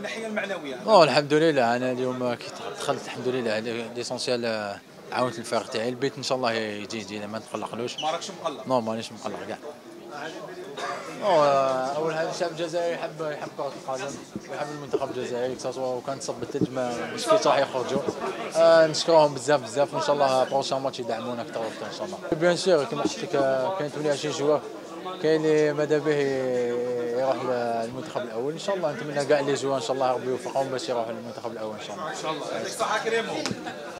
الناحيه المعنويه؟ الحمد لله، انا اليوم كي دخلت الحمد لله ليسونسيال، عاونت الفريق تاعي، البيت ان شاء الله يجي ما نتقلقلوش. ما راكش مقلق؟ مانيش مقلق كاع. اول حاجه الشعب الجزائري يحب كره القدم ويحب المنتخب الجزائري، سواء وكان تصب الثلج ما مشكلش راح يخرجوا. نشكرهم بزاف بزاف، وان شاء الله بروشان ماتش يدعمونا اكثر واكثر ان شاء الله. بيان سور كما قلت لك، كاين 28 جوار، كاين اللي ماذا به يروح للمنتخب الاول ان شاء الله. نتمنى كاع لي جوار ان شاء الله ربي يوفقهم باش يروحوا للمنتخب الاول ان شاء الله. ان شاء الله. يعطيك الصحه كريمو.